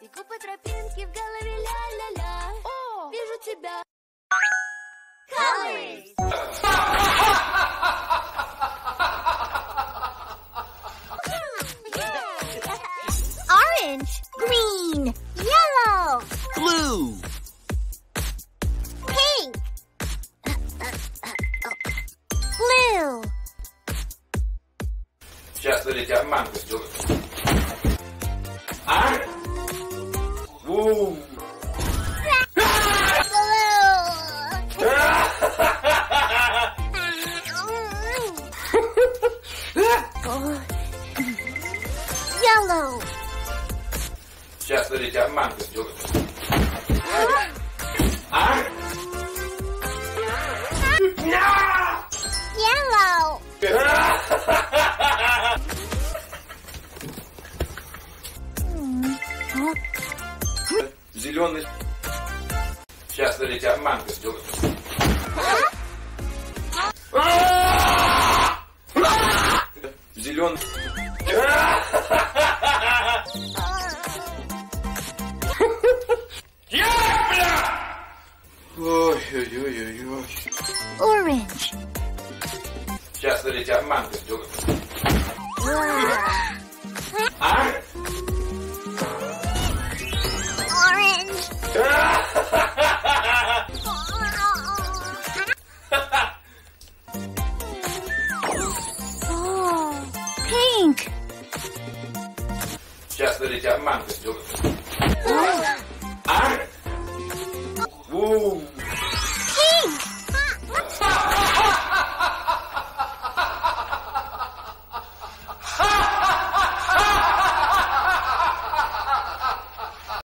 Иду по тропинке, в голове ля-ля-ля. О, вижу тебя. Colors. Orange, green, yellow, Blue. pink, blue. Сейчас я тебя манку сделаю. А? Воу. Yellow. Сейчас я тебя манку сделаю. А? Yellow. Зеленый. Сейчас я тебя манку сделаю. Зеленый. Ой-ой-ой-ой-ой. Orange. Сейчас я тебя манку сделаю. А? Orange. Oh, pink. Сейчас я тебя манку сделаю.